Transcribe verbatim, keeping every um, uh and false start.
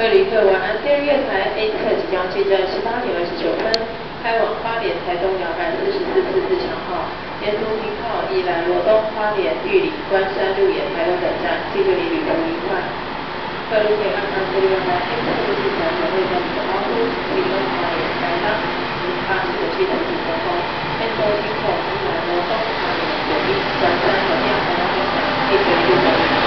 各旅客晚安，第二月台 A 侧即将进站十八点二十九分，开往花莲台东两百四十四次自强号，沿途停靠宜兰罗东、花莲、玉里、关山、鹿野、台东等站，祝各位旅途愉快。各路可以安排各旅客台 A 侧入境站有会跟你的包括提供花莲、台东、零八四的系统提供后，沿途停靠宜兰罗东、花莲、果林、关山、和台东等站，一起入境。